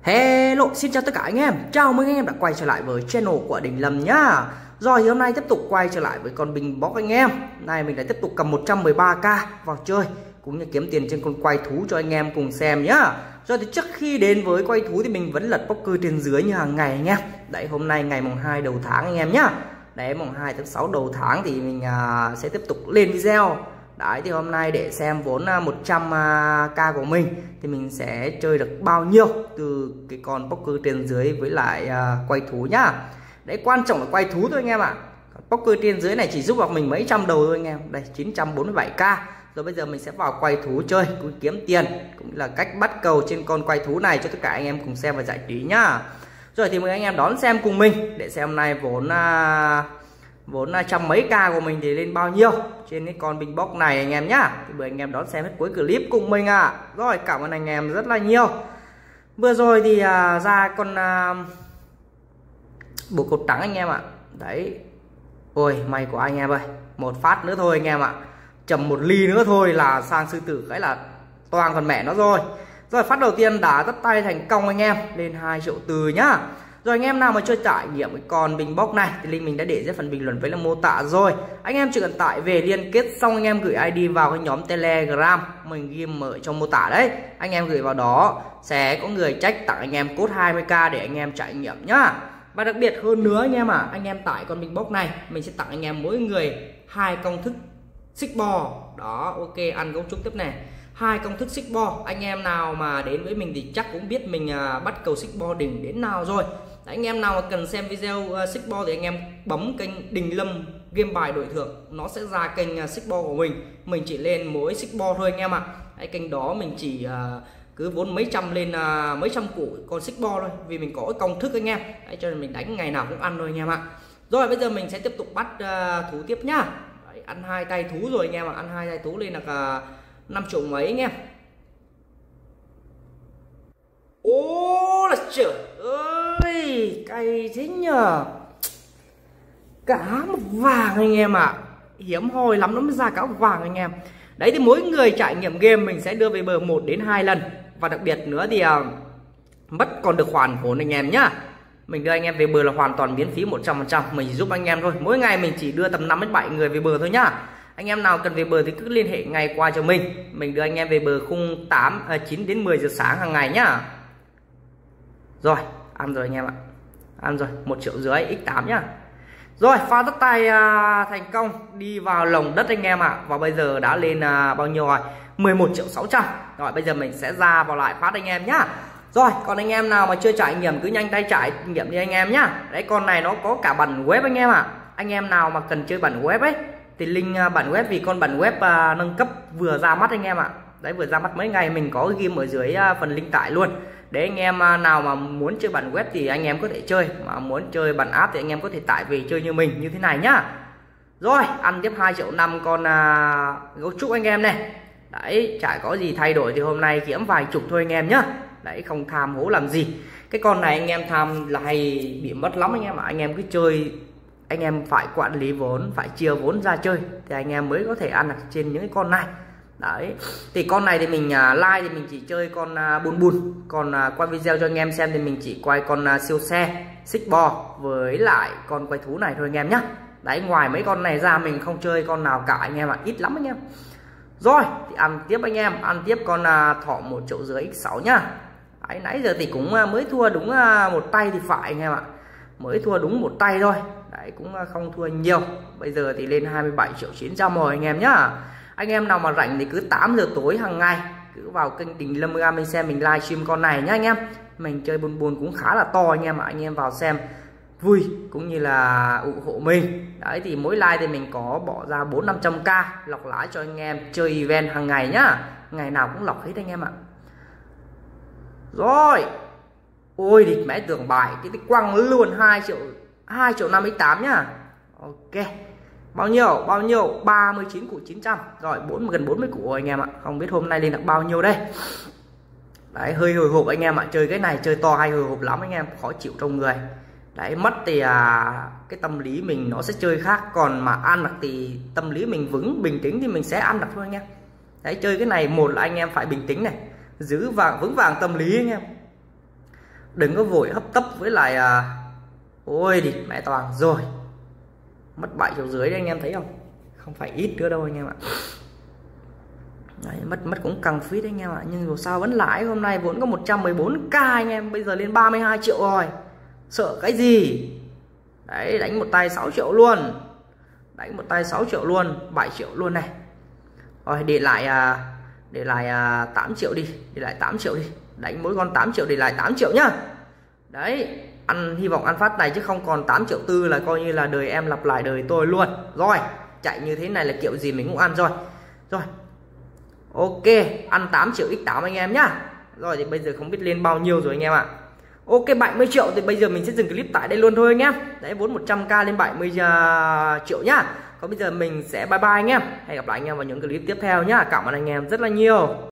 Hello, xin chào tất cả anh em. Chào mừng anh em đã quay trở lại với channel của Đình Lâm nhá. Rồi thì hôm nay tiếp tục quay trở lại với con Binh Box anh em. Này mình lại tiếp tục cầm 113k vào chơi cũng như kiếm tiền trên con quay thú cho anh em cùng xem nhá. Rồi thì trước khi đến với quay thú thì mình vẫn lật poker trên dưới như hàng ngày anh em. Đấy, hôm nay ngày mùng 2 đầu tháng anh em nhá. Đấy, mùng 2 tháng 6 đầu tháng thì mình sẽ tiếp tục lên video. Đấy thì hôm nay để xem vốn 100k của mình thì mình sẽ chơi được bao nhiêu từ cái con poker trên dưới với lại quay thú nhá. Đấy, quan trọng là quay thú thôi anh em ạ. Poker trên dưới này chỉ giúp vào mình mấy trăm đầu thôi anh em. Đây 947k. Rồi bây giờ mình sẽ vào quay thú chơi cũng kiếm tiền, cũng là cách bắt cầu trên con quay thú này cho tất cả anh em cùng xem và giải trí nhá. Rồi thì mời anh em đón xem cùng mình để xem hôm nay vốn trăm mấy k của mình thì lên bao nhiêu trên cái con Binh Box này anh em nhá. Thì mời anh em đón xem hết cuối clip cùng mình ạ. Rồi cảm ơn anh em rất là nhiều. Vừa rồi thì ra con bộ cột trắng anh em ạ. Đấy, ôi may của anh em ơi, một phát nữa thôi anh em ạ, chầm một ly nữa thôi là sang sư tử cái là toang con mẹ nó rồi. Rồi phát đầu tiên đã tất tay thành công anh em, lên 2,4 triệu nhá. Rồi anh em nào mà chưa trải nghiệm cái con Binh Box này thì link mình đã để dưới phần bình luận với là mô tả rồi. Anh em chỉ cần tải về liên kết xong anh em gửi ID vào cái nhóm Telegram mình ghi ở trong mô tả đấy. Anh em gửi vào đó sẽ có người trách tặng anh em code 20k để anh em trải nghiệm nhá. Và đặc biệt hơn nữa anh em anh em tải con Binh Box này mình sẽ tặng anh em mỗi người 2 công thức xích bò. Đó, ok, ăn công trúc tiếp này. 2 công thức xích bo. Anh em nào mà đến với mình thì chắc cũng biết mình bắt cầu xích bo đỉnh đến nào rồi. Đấy, anh em nào mà cần xem video xích bo thì anh em bấm kênh Đình Lâm game bài đổi thưởng, nó sẽ ra kênh xích bo của mình. Mình chỉ lên mỗi xích bo thôi anh em ạ. Đấy, kênh đó mình chỉ cứ vốn mấy trăm lên mấy trăm củ con xích bo thôi, vì mình có cái công thức anh em. Đấy, cho nên mình đánh ngày nào cũng ăn thôi anh em ạ. Rồi bây giờ mình sẽ tiếp tục bắt thú tiếp nhá. Đấy, ăn 2 tay thú rồi anh em ạ. Ăn 2 tay thú lên là 5 triệu mấy anh em. Ô là trời ơi, cay thế nhờ. Cá mập vàng anh em ạ. Hiếm hoi lắm nó mới ra cá mập vàng anh em. Đấy thì mỗi người trải nghiệm game mình sẽ đưa về bờ 1 đến 2 lần. Và đặc biệt nữa thì mất còn được hoàn vốn anh em nhá. Mình đưa anh em về bờ là hoàn toàn miễn phí 100%. Mình giúp anh em thôi. Mỗi ngày mình chỉ đưa tầm 5 đến 7 người về bờ thôi nhá. Anh em nào cần về bờ thì cứ liên hệ ngay qua cho mình. Mình đưa anh em về bờ khung 9 đến 10 giờ sáng hàng ngày nhá. Rồi, ăn rồi anh em ạ. Ăn rồi, 1,5 triệu x8 nhá. Rồi, pha tất tay thành công, đi vào lồng đất anh em ạ. Và bây giờ đã lên bao nhiêu rồi? 11,6 triệu. Rồi, bây giờ mình sẽ ra vào lại phát anh em nhá. Rồi, còn anh em nào mà chưa trải nghiệm cứ nhanh tay trải nghiệm đi anh em nhá. Đấy, con này nó có cả bản web anh em ạ. Anh em nào mà cần chơi bản web ấy thì link bản web, vì con bản web nâng cấp vừa ra mắt anh em ạ. Đấy, vừa ra mắt mấy ngày mình có ghi ở dưới phần link tải luôn. Để anh em nào mà muốn chơi bản web thì anh em có thể chơi, mà muốn chơi bản app thì anh em có thể tải về chơi như mình như thế này nhá. Rồi, ăn tiếp 2,5 triệu con gấu trúc anh em này. Đấy, chả có gì thay đổi thì hôm nay kiếm vài chục thôi anh em nhá. Đấy, không tham hố làm gì. Cái con này anh em tham là hay bị mất lắm anh em ạ. Anh em cứ chơi, anh em phải quản lý vốn, phải chia vốn ra chơi thì anh em mới có thể ăn được trên những cái con này. Đấy, thì con này thì mình like thì mình chỉ chơi con bùn. Còn quay video cho anh em xem thì mình chỉ quay con siêu xe, xích bò với lại con quay thú này thôi anh em nhá. Đấy, ngoài mấy con này ra mình không chơi con nào cả anh em ạ, ít lắm anh em. Rồi thì ăn tiếp anh em, ăn tiếp con thỏ 1,5 triệu x6 nhá. Đấy, nãy giờ thì cũng mới thua đúng một tay thì phải anh em ạ, mới thua đúng một tay thôi. Đấy, cũng không thua nhiều. Bây giờ thì lên 27,9 triệu rồi anh em nhá. Anh em nào mà rảnh thì cứ 8 giờ tối hàng ngày cứ vào kênh Đình Lâm ra mình xem mình livestream con này nhá anh em. Mình chơi buồn cũng khá là to anh em ạ. Anh em vào xem vui cũng như là ủng hộ mình. Đấy thì mỗi like thì mình có bỏ ra 400-500k lọc lãi cho anh em chơi event hàng ngày nhá. Ngày nào cũng lọc hết anh em ạ. Rồi, ôi địt mẹ tưởng bài cái quăng luôn 2,5 triệu x8 nhá. Ok, bao nhiêu 39 củ 900. Rồi gần 40 củ rồi anh em ạ. Không biết hôm nay lên được bao nhiêu đây. Đấy, hơi hồi hộp anh em ạ. Chơi cái này chơi to hay hồi hộp lắm anh em, khó chịu trong người. Đấy, mất thì cái tâm lý mình nó sẽ chơi khác. Còn mà ăn được thì tâm lý mình vững bình tĩnh thì mình sẽ ăn được thôi anh em. Đấy, chơi cái này một là anh em phải bình tĩnh này, giữ vững vàng tâm lý anh em. Đừng có vội hấp tấp với lại ôi đi mẹ toàn rồi. Mất 7 triệu rưỡi đấy anh em thấy không? Không phải ít nữa đâu anh em ạ. Đấy, mất cũng căng phít đấy anh em ạ. Nhưng dù sao vẫn lãi, hôm nay vốn có 114k anh em, bây giờ lên 32 triệu rồi. Sợ cái gì? Đấy, đánh một tay 6 triệu luôn. Đánh một tay 6 triệu luôn, 7 triệu luôn này. Rồi để lại 8 triệu đi, để lại 8 triệu đi. Đánh mỗi con 8 triệu để lại 8 triệu nhá. Đấy, hy vọng ăn phát này chứ không còn 8 triệu tư là coi như là đời em lặp lại đời tôi luôn. Rồi, chạy như thế này là kiểu gì mình cũng ăn rồi. Rồi. Ok, ăn 8 triệu x8 anh em nhá. Rồi thì bây giờ không biết lên bao nhiêu rồi anh em ạ. Ok, 70 triệu thì bây giờ mình sẽ dừng clip tại đây luôn thôi anh em. Đấy, vốn 100k lên 70 triệu nhá. Còn bây giờ mình sẽ bye bye anh em. Hẹn gặp lại anh em vào những clip tiếp theo nhá. Cảm ơn anh em rất là nhiều.